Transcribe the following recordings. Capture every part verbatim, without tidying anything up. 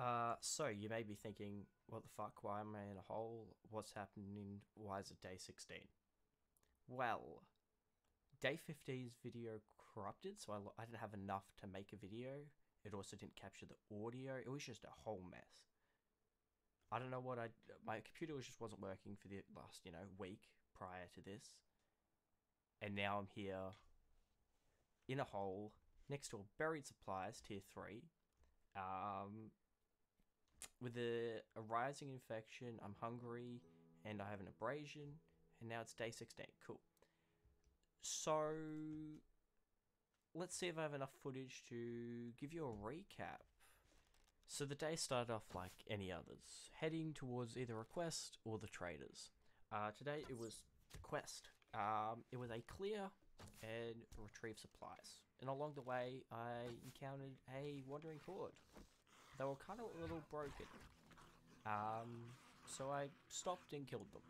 Uh, so you may be thinking, what the fuck? Why am I in a hole? What's happening? Why is it day sixteen? Well, day fifteen's video corrupted, so I, I didn't have enough to make a video. It also didn't capture the audio. It was just a whole mess. I don't know what I... My computer was just wasn't working for the last, you know, week prior to this. And now I'm here in a hole next to a buried supplies, tier three. Um, with a, a rising infection, I'm hungry, and I have an abrasion, and now it's day sixteen. Cool. So, let's see if I have enough footage to give you a recap. So the day started off like any others, heading towards either a quest or the traders. Uh, today it was the quest. Um, it was a clear and retrieve supplies. And along the way, I encountered a wandering horde. They were kind of a little broken. Um, so I stopped and killed them.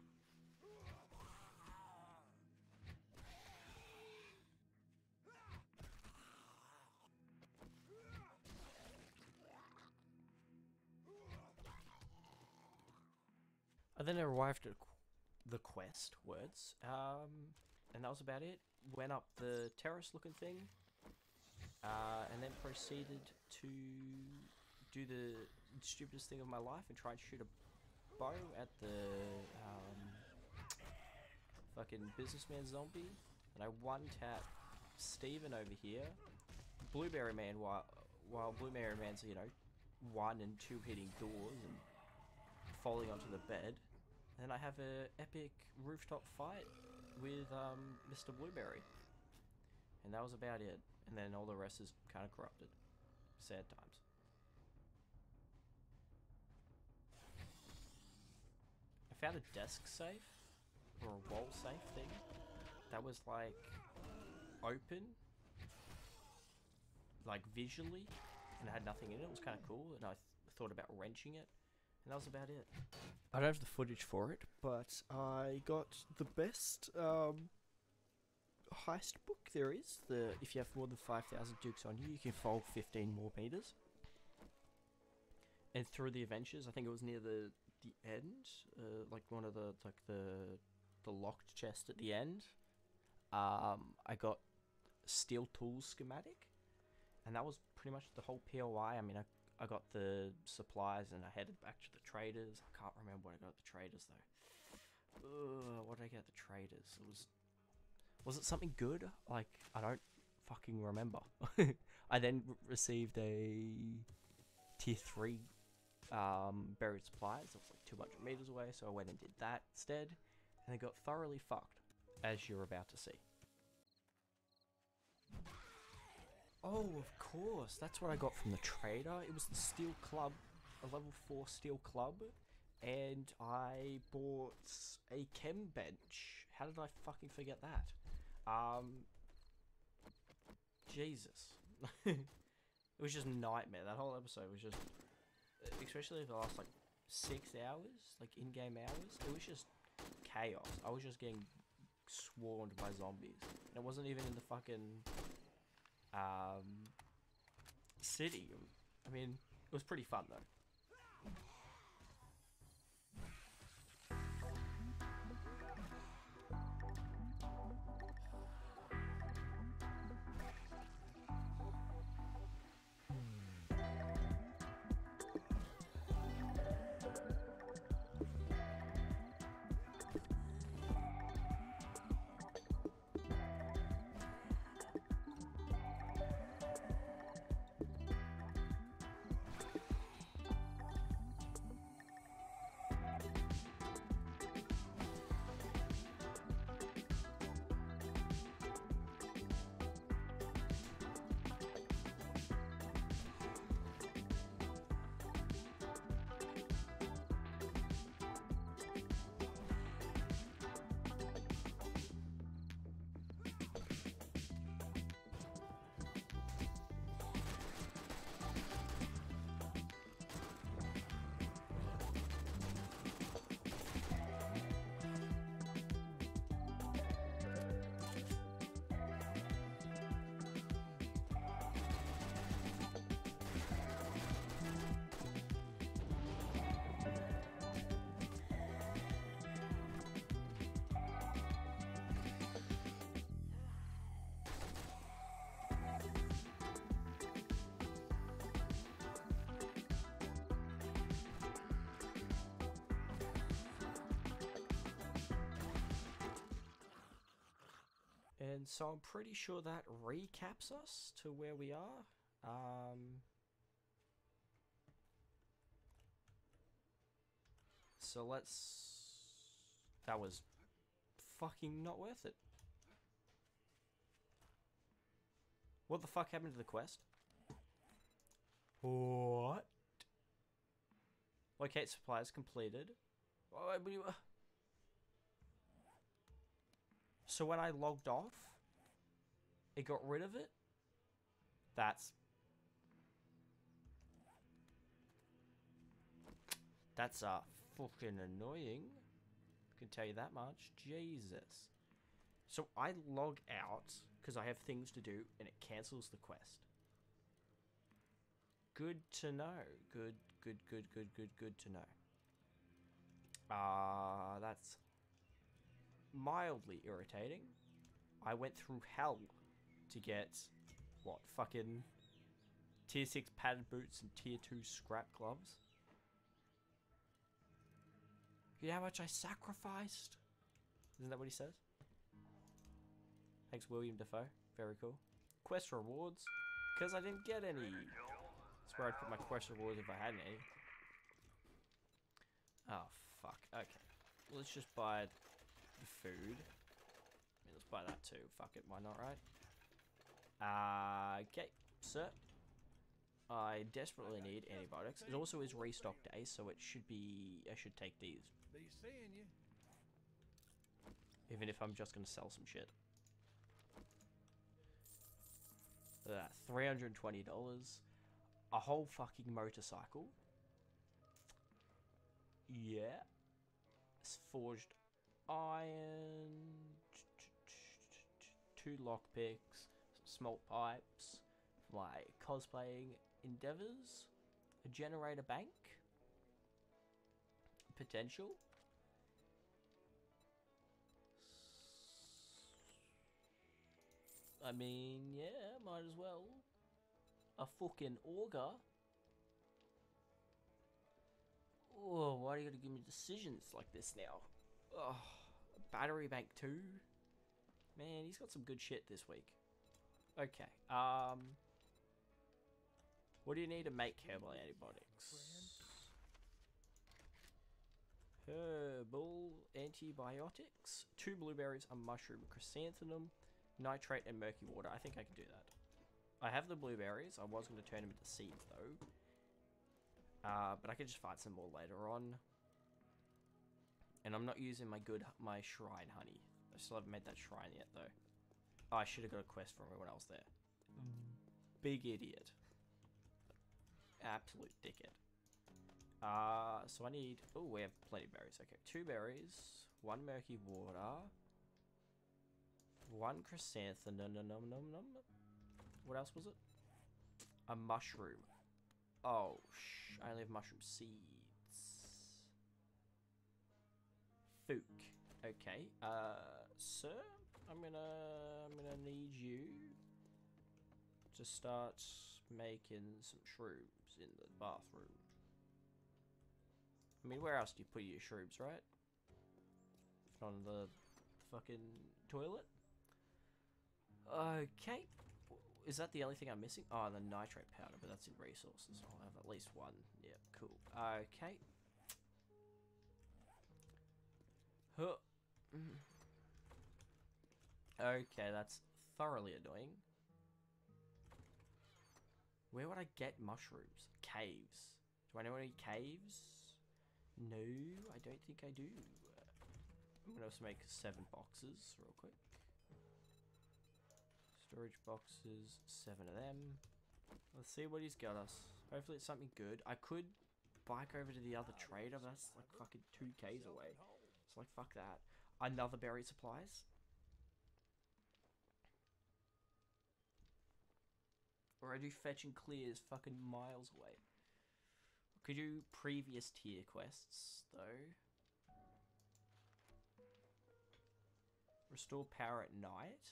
I then arrived at the quest words, um, and that was about it. Went up the terrace-looking thing, uh, and then proceeded to do the stupidest thing of my life and try and shoot a bow at the um, fucking businessman zombie. And I one-tap Steven over here, Blueberry Man, while while Blueberry Man's, you know, one and two hitting doors and falling onto the bed. And then I have a epic rooftop fight with um, Mister Blueberry. And that was about it. And then all the rest is kind of corrupted. Sad times. I found a desk safe, or a wall safe thing, that was like open, like visually, and it had nothing in it. It was kind of cool, and I th thought about wrenching it. And that was about it. I don't have the footage for it, but I got the best um, heist book there is. The if you have more than five thousand dukes on you, you can fold fifteen more meters. And through the adventures, I think it was near the the end, uh, like one of the like the the locked chest at the end. Um, I got steel tools schematic, and that was pretty much the whole P O I. I mean, I. I got the supplies and I headed back to the traders. I can't remember what I got at the traders though. Ugh, what did I get at the traders? It was was it something good? Like, I don't fucking remember. I then received a tier three um, buried supplies. It was like two hundred meters away, so I went and did that instead, and I got thoroughly fucked, as you're about to see. Oh, of course. That's what I got from the trader. It was the steel club, a level four steel club, and I bought a chem bench. How did I fucking forget that? Um, Jesus. It was just a nightmare. That whole episode was just, especially the last like six hours, like in-game hours, it was just chaos. I was just getting swarmed by zombies. And it wasn't even in the fucking Um, city. I mean, it was pretty fun though. so I'm pretty sure that recaps us to where we are. Um, so let's... That was fucking not worth it. What the fuck happened to the quest? What? Locate supplies completed. So when I logged off, it got rid of it? That's... That's, uh, fucking annoying. I can tell you that much. Jesus. So I log out, because I have things to do, and it cancels the quest. Good to know. Good, good, good, good, good, good to know. Ah, uh, that's mildly irritating. I went through hell to get, what, fucking tier six padded boots and tier two scrap gloves. You know how much I sacrificed? Isn't that what he says? Thanks, William Dafoe. Very cool. Quest rewards. Because I didn't get any. That's where I'd put my quest rewards if I had any. Oh, fuck. Okay. Well, let's just buy the food. I mean, let's buy that too. Fuck it. Why not, right? Uh, okay. Sir. I desperately need antibiotics. It also is restock day, so it should be... I should take these. Be seeing you. Even if I'm just going to sell some shit. Look at that. three hundred twenty dollars. A whole fucking motorcycle. Yeah. It's forged iron. Two lockpicks. Small pipes. My cosplaying endeavors. A generator bank. Potential. I mean, yeah, might as well. A fucking auger. Oh, why do you gotta give me decisions like this now? Oh, a battery bank too. Man, he's got some good shit this week. Okay, um... what do you need to make herbal antibiotics? Herbal antibiotics. Two blueberries, a mushroom, chrysanthemum, nitrate, and murky water. I think I can do that. I have the blueberries. I was going to turn them into seeds, though. Uh, but I could just find some more later on. And I'm not using my good, my shrine honey. I still haven't made that shrine yet, though. Oh, I should have got a quest from everyone else there. Big idiot. Absolute dickhead. Uh, so I need... Oh, we have plenty of berries. Okay, two berries. One murky water. One chrysanthemum. What else was it? A mushroom. Oh, sh I only have mushroom seeds. Fook. Okay. Uh, sir, I'm gonna, I'm gonna need you to start making some shrooms in the bathroom. I mean, where else do you put your shrooms, right? If not in the fucking toilet. Okay. Is that the only thing I'm missing? Oh, the nitrate powder, but that's in resources. I'll have at least one. Yeah, cool. Okay. Huh. Okay, that's thoroughly annoying. Where would I get mushrooms? Caves. Do I know any caves? No, I don't think I do. I'm gonna also make seven boxes real quick. Storage boxes, seven of them. Let's see what he's got us. Hopefully it's something good. I could bike over to the other trader, but that's like fucking two K's away. So like, fuck that. Another berry supplies. Or I do fetch and clears fucking miles away. Could do previous tier quests, though. Restore power at night.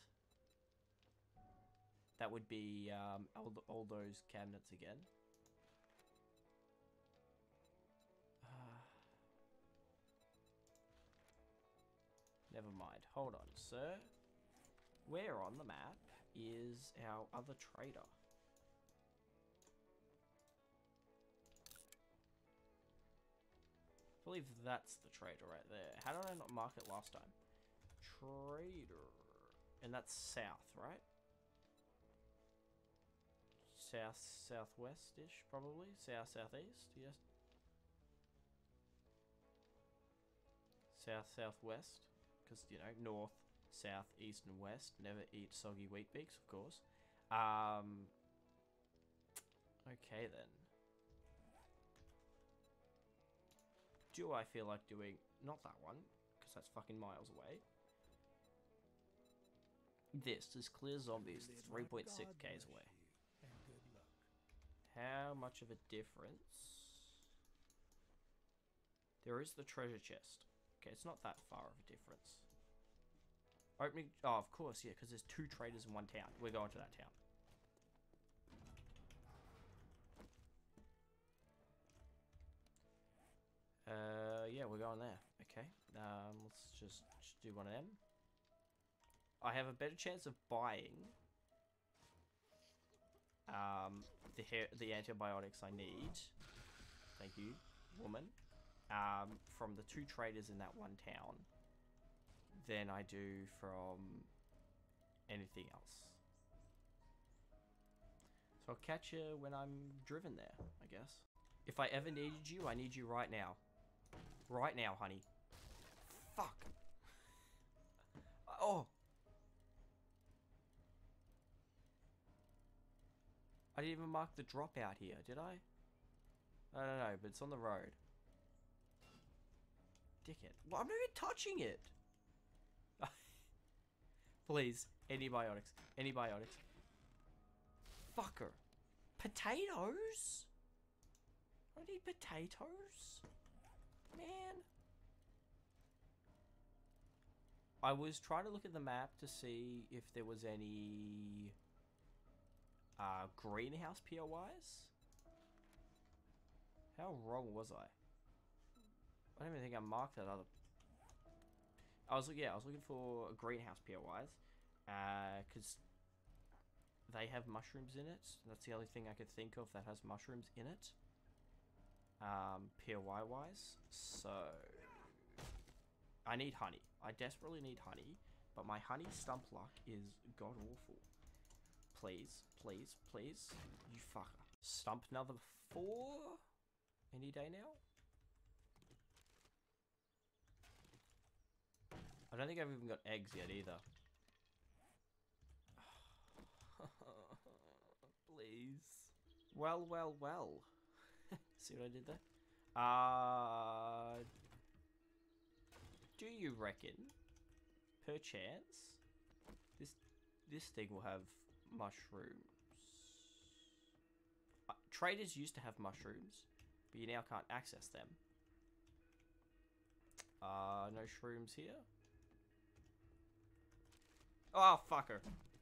That would be um, all, the, all those cabinets again. Uh, never mind. Hold on, sir. Where on the map is our other trader? I believe that's the trader right there. How did I not mark it last time? Trader. And that's south, right? South, southwest-ish, probably. South, southeast, yes. South, southwest. Because, you know, north, south, east, and west. Never eat soggy wheat beaks, of course. Um... Okay, then. Do I feel like doing... Not that one, because that's fucking miles away. This is clear zombies, three point six k's away. How much of a difference? There is the treasure chest. Okay, it's not that far of a difference. Opening... Oh, of course, yeah, because there's two traders in one town. We're going to that town. Uh, yeah, we're going there. Okay, um, let's just, just do one of them. I have a better chance of buying um, the hair, the antibiotics I need. Thank you, woman. Um, from the two traders in that one town, than I do from anything else. So I'll catch you when I'm driven there, I guess. If I ever needed you, I need you right now. Right now, honey. Fuck. Oh. I didn't even mark the drop out here, did I? I don't know, but it's on the road. Dickhead. Well, I'm not even touching it. Please, antibiotics. Antibiotics. Fucker. Potatoes? I need potatoes? Man. I was trying to look at the map to see if there was any uh, greenhouse P O Is. How wrong was I? I don't even think I marked that other. I was yeah, I was looking for greenhouse P O Is, because uh, they have mushrooms in it. That's the only thing I could think of that has mushrooms in it. Um, P O I wise, so I need honey. I desperately need honey, but my honey stump luck is god awful. Please, please, please, you fucker. Stump another four any day now. I don't think I've even got eggs yet either. Please. Well, well, well. See what I did there? Uh, do you reckon, perchance, this this thing will have mushrooms? Uh, traders used to have mushrooms, but you now can't access them. Uh, no shrooms here. Oh, fucker.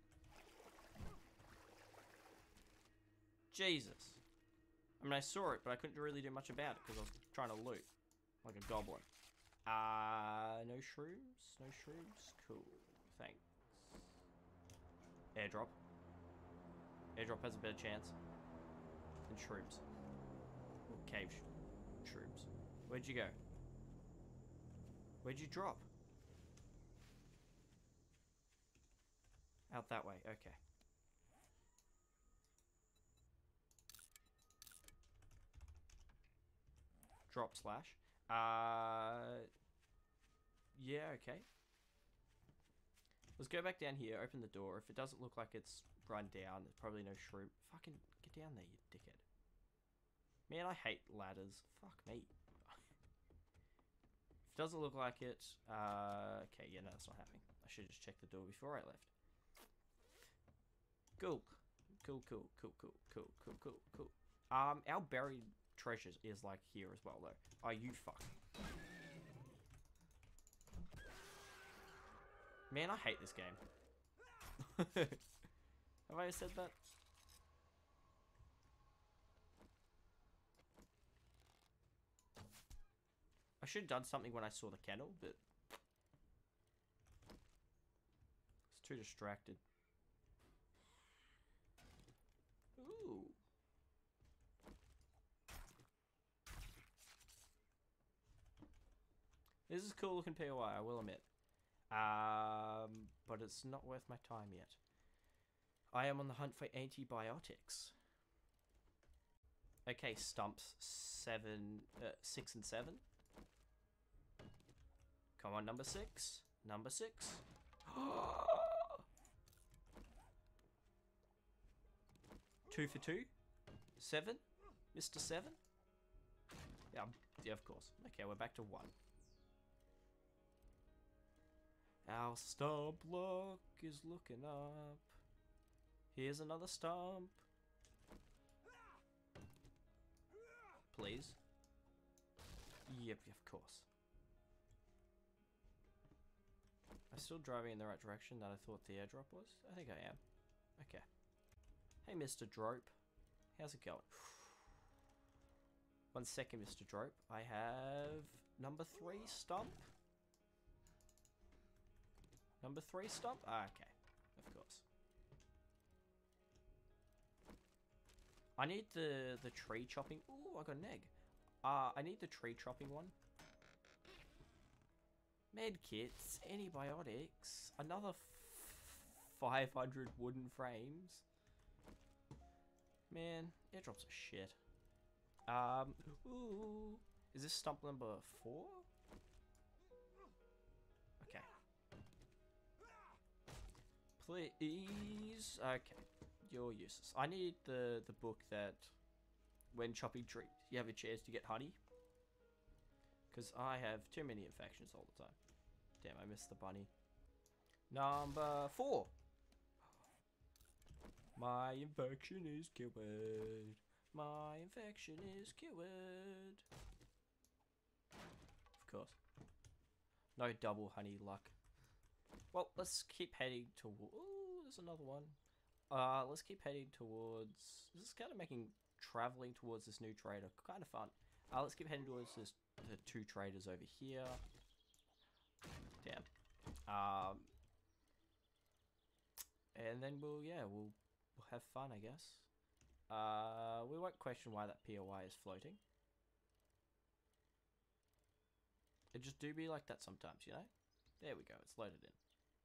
Jesus. I mean, I saw it, but I couldn't really do much about it because I was trying to loot. Like a goblin. Uh, no shrooms? No shrooms? Cool. Thanks. Airdrop. Airdrop has a better chance than shrooms. Or cave sh shrooms. Where'd you go? Where'd you drop? Out that way, okay. Drop slash. Uh, yeah, okay. Let's go back down here, open the door. If it doesn't look like it's run down, there's probably no shroom. Fucking get down there, you dickhead. Man, I hate ladders. Fuck me. If it doesn't look like it, uh, okay, yeah, no, that's not happening. I should just check the door before I left. Cool. Cool, cool, cool, cool, cool, cool, cool, cool. Um, our buried treasures is like here as well, though. Oh, you fuck. Man, I hate this game. Have I said that? I should have done something when I saw the kennel, but it's too distracted. Ooh. This is a cool looking P O I, I will admit. Um, but it's not worth my time yet. I am on the hunt for antibiotics. Okay, stumps seven, uh, six and seven. Come on, number six. Number six. Two for two. Seven. Mister Seven. Yeah, yeah, of course. Okay, we're back to one. Our stump luck is looking up. Here's another stump. Please. Yep, of course. I'm still driving in the right direction that I thought the airdrop was? I think I am. Okay. Hey, Mister Drope. How's it going? One second, Mister Drope. I have number three stump. Number three stump? Ah, okay. Of course. I need the, the tree chopping. Ooh, I got an egg. Uh, I need the tree chopping one. Medkits, antibiotics, another f five hundred wooden frames. Man, airdrops are shit. Um, ooh, is this stump number four? Okay. Please, okay, you're useless. I need the the book that when chopping trees you have a chance to get honey. Because I have too many infections all the time. Damn, I missed the bunny. Number four. My infection is cured. My infection is cured. Of course. No double honey luck. Well, let's keep heading toward... Ooh, there's another one. Uh, let's keep heading towards... This is kind of making traveling towards this new trader kind of fun. Uh, let's keep heading towards this, the two traders over here. Damn. Um, and then we'll, yeah, we'll, we'll have fun, I guess. Uh, we won't question why that P O I is floating. It just do be like that sometimes, you know? There we go, it's loaded in.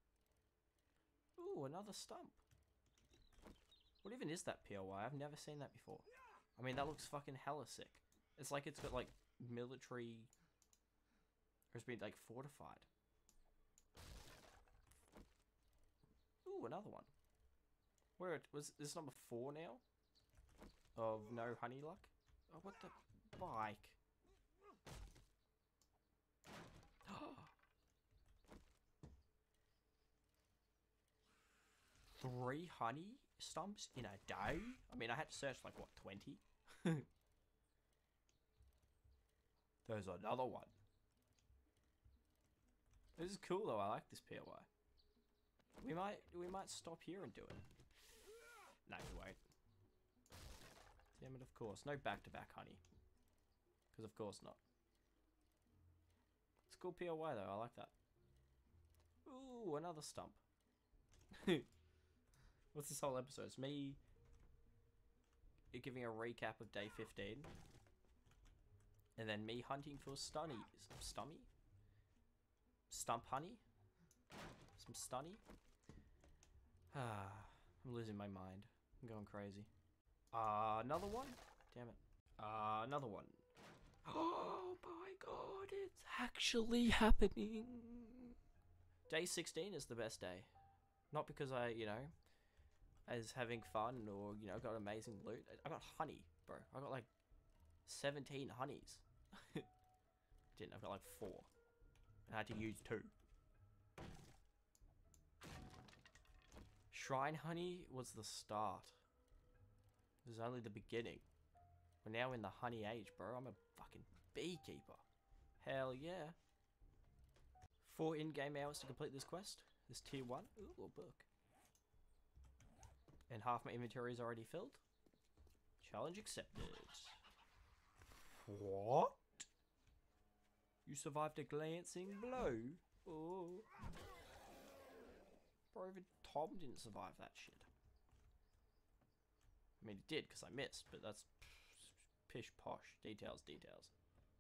Ooh, another stump. What even is that P O I? I've never seen that before. I mean, that looks fucking hella sick. It's like it's got, like, military... Or it's been, like, fortified. Ooh, another one. Where it was this number four now? Of no honey luck? Oh, what the bike? Three honey stumps in a day? I mean, I had to search like, what, twenty? There's another one. This is cool though, I like this P O I. We might, we might stop here and do it. No, we won't. Damn it, of course. No back-to-back honey. Because of course not. It's a cool P O I though, I like that. Ooh, another stump. What's this whole episode? It's me giving a recap of day fifteen. And then me hunting for stunnies. Stummy? Stump honey? Some stunny? Ah, I'm losing my mind. I'm going crazy. Uh, another one? Damn it. Uh, another one. Oh my god, it's actually happening. Day sixteen is the best day. Not because I, you know, as having fun or, you know, got amazing loot. I got honey, bro. I got like seventeen honeys. Didn't, I've got like four. I had to use two. Shrine honey was the start. This is only the beginning. We're now in the honey age, bro. I'm a fucking beekeeper. Hell yeah. Four in-game hours to complete this quest. This tier one. Ooh, a book. And half my inventory is already filled. Challenge accepted. What? You survived a glancing blow? Oh. bro, even Tom didn't survive that shit. I mean, he did, because I missed, but that's pish posh. Details, details.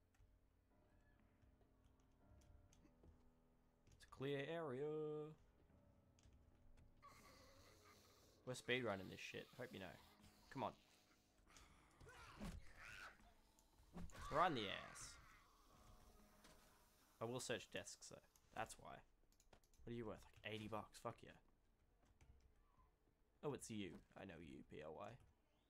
It's a clear area. We're speedrunning this shit. Hope you know. Come on. We're on the ass. I will search desks though. That's why. What are you worth? Like eighty bucks. Fuck yeah. Oh, it's you. I know you, P L Y.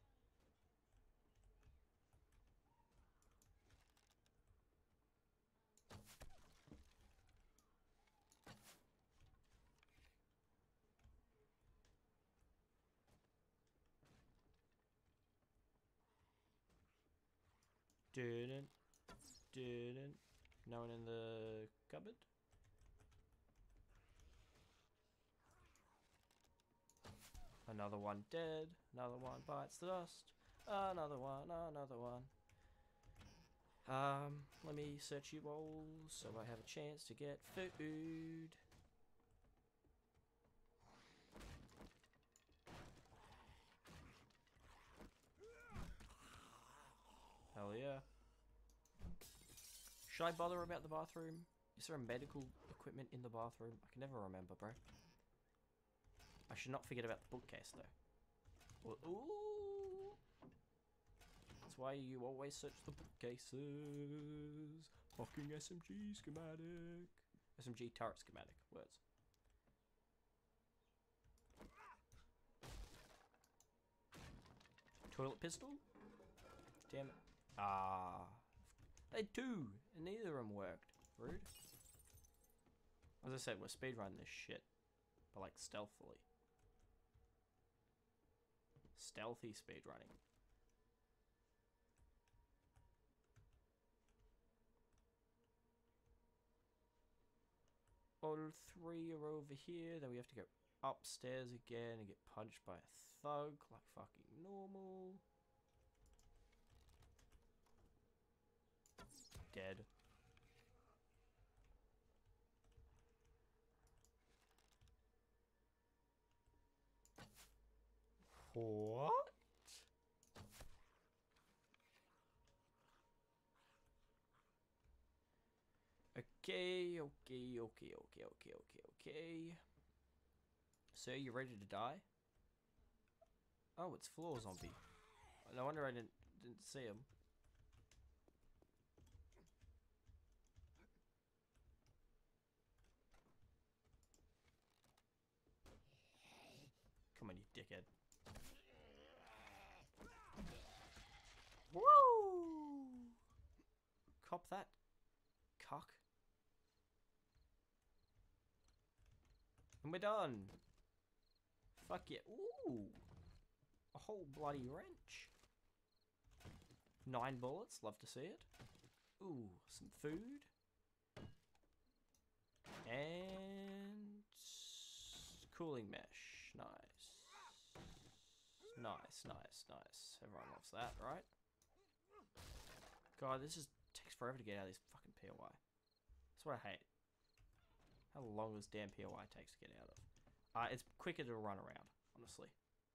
Didn't. Didn't. No one in the cupboard? Another one dead. Another one bites the dust. Another one. Another one. Um, let me search you all so I have a chance to get food. Hell yeah. Should I bother about the bathroom? Is there a medical equipment in the bathroom? I can never remember, bro. I should not forget about the bookcase, though. Ooh! That's why you always search the bookcases. Fucking S M G schematic. S M G turret schematic. Words. Toilet pistol? Damn it. Ah. They had two, and neither of them worked. Rude. As I said, we're speedrunning this shit. But like stealthily. Stealthy speedrunning. All three are over here. Then we have to go upstairs again and get punched by a thug like fucking normal. Dead. What? Okay, okay, okay, okay, okay, okay, okay. So, you ready to die? Oh, it's floor zombie. No wonder I didn't didn't see him. Come on, you dickhead. Woo! Cop that, cuck. And we're done. Fuck yeah. Ooh. A whole bloody wrench. Nine bullets. Love to see it. Ooh, some food. And cooling mesh. Nice. Nice, nice, nice. Everyone loves that, right? God, this just takes forever to get out of this fucking P O I. That's what I hate. How long this damn P O I takes to get out of. Uh, it's quicker to run around, honestly.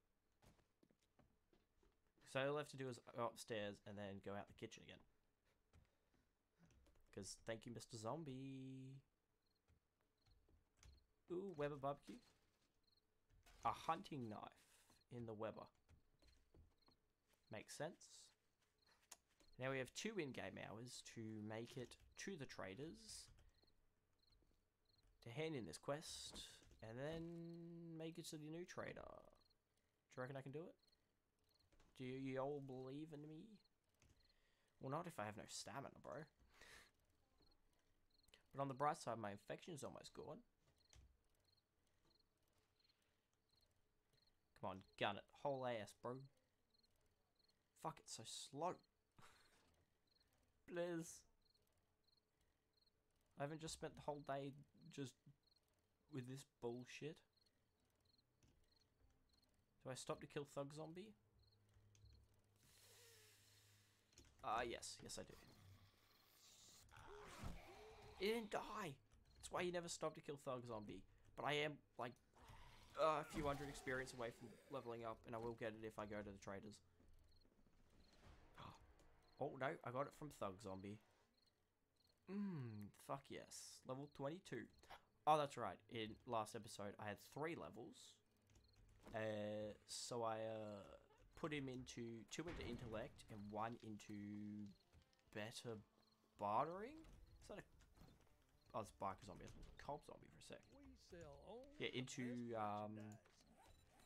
So all I have to do is go upstairs and then go out the kitchen again. Because thank you, Mister Zombie. Ooh, Weber barbecue. A hunting knife in the Weber. Makes sense. Now we have two in-game hours to make it to the traders. To hand in this quest. And then make it to the new trader. Do you reckon I can do it? Do you all believe in me? Well, not if I have no stamina, bro. But on the bright side, my infection's almost gone. Come on, gun it. Whole ass, bro. Fuck, it's so slow. Please. I haven't just spent the whole day just with this bullshit. Do I stop to kill Thug Zombie? Ah, uh, yes. Yes, I do. It didn't die. That's why you never stop to kill Thug Zombie. But I am, like, uh, a few hundred experience away from leveling up, and I will get it if I go to the traders. Oh no, I got it from Thug Zombie. Mmm, fuck yes. Level twenty-two. Oh, that's right. In last episode, I had three levels. Uh, so I uh, put him into two into intellect and one into better bartering. Is that a? Oh, it's biker zombie. I thought it was a cob zombie for a sec. We sell only Yeah, into um, merchandise.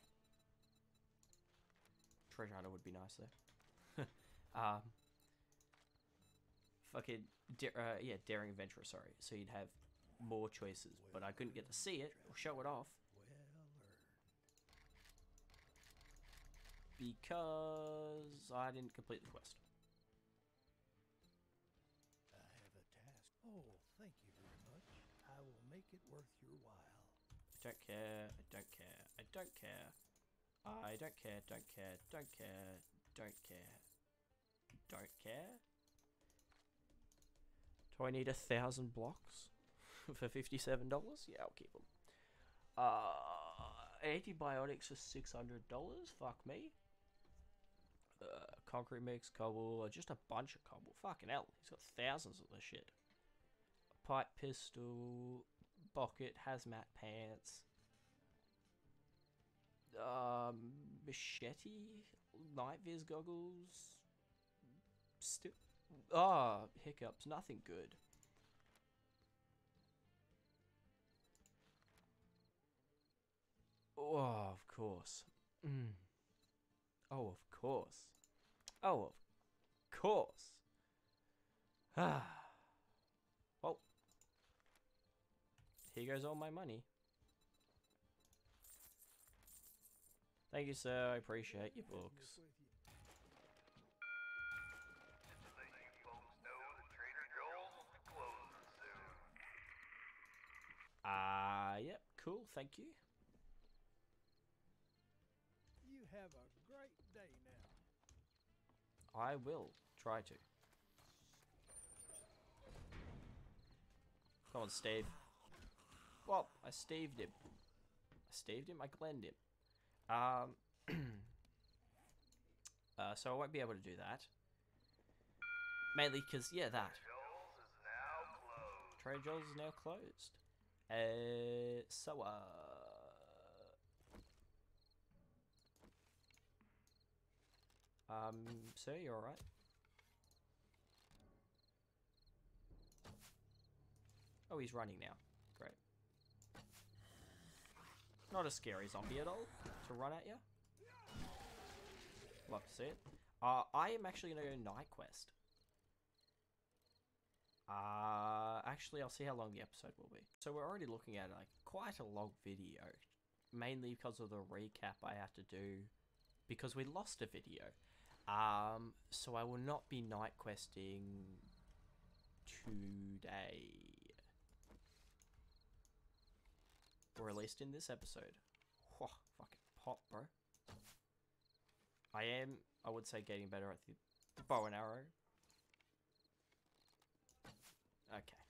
treasure hunter would be nice though. um, fucking uh, yeah, daring adventurer. Sorry, so you'd have more choices, but I couldn't get to see it or show it off. Because I didn't complete the quest. I have a task. Oh, thank you very much. I will make it worth your while. I don't care, I don't care, I don't care. I don't care, don't care, don't care, don't care. Don't care? Do I need a thousand blocks for fifty-seven dollars? Yeah, I'll keep them. Uh, antibiotics are six hundred dollars? Fuck me. Uh, concrete mix, cobble, uh, just a bunch of cobble. Fucking hell, he's got thousands of this shit. Pipe pistol, bucket, hazmat pants, um, machete, night viz goggles. Still, ah, oh, hiccups. Nothing good. Oh, of course. Mm. Oh, of course. Oh, of course. Ah. Well, here goes all my money. Thank you, sir. I appreciate your books. Ah, uh, yep, cool. Thank you. You have a great day now. I will try to. Come on, Steve. Well, I staved him. I staved him? I glenned him. Um, uh, so I won't be able to do that. Mainly because, yeah, that. Trader Joel's is now closed. Uh, so, uh... Um, sir, you alright? Oh, he's running now. Great. Not a scary zombie at all to run at you. Love to see it. Uh, I am actually going to go night quest. Uh, actually, I'll see how long the episode will be. So we're already looking at like quite a long video. Mainly because of the recap I had to do. Because we lost a video. Um, so I will not be night questing today. Or at least in this episode. Whoa, fucking pop, bro. I am, I would say, getting better at the, the bow and arrow. Okay.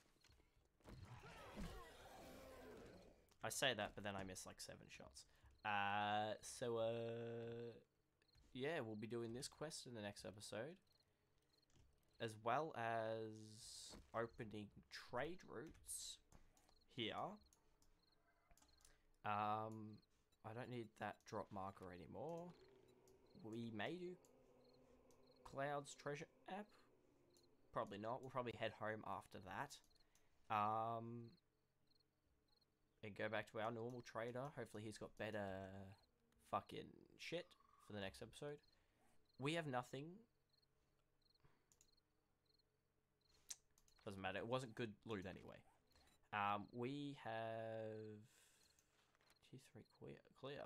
I say that, but then I miss like seven shots. Uh, so, uh, yeah, we'll be doing this quest in the next episode. As well as opening trade routes here. Um, I don't need that drop marker anymore. We may do Cloud's treasure app. Probably not. We'll probably head home after that. Um, and go back to our normal trader. Hopefully he's got better fucking shit for the next episode. We have nothing. Doesn't matter. It wasn't good loot anyway. Um, we have T three clear. Clear.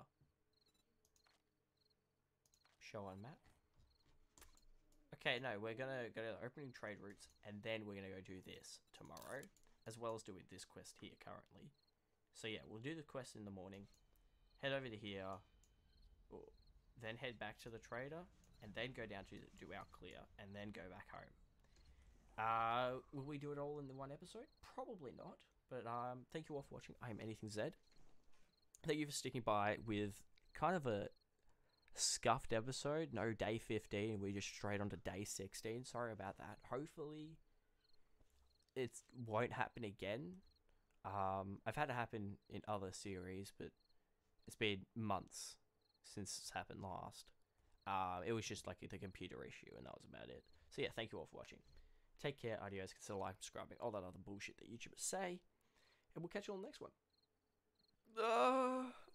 Show on map. Okay, no, we're gonna go to the opening trade routes, and then we're gonna go do this tomorrow, as well as doing this quest here currently. So yeah, we'll do the quest in the morning, head over to here, then head back to the trader, and then go down to do our clear, and then go back home. Uh, will we do it all in the one episode? Probably not, but um, thank you all for watching. I am Anything Zed. thank you for sticking by with kind of a scuffed episode. No day fifteen, we're just straight on to day sixteen. Sorry about that. Hopefully it won't happen again. Um, I've had it happen in other series, but it's been months since it's happened last. Uh, it was just like the computer issue, and that was about it. So yeah, thank you all for watching. Take care, adios, consider liking, subscribing, all that other bullshit that YouTubers say, and we'll catch you on the next one. Uh...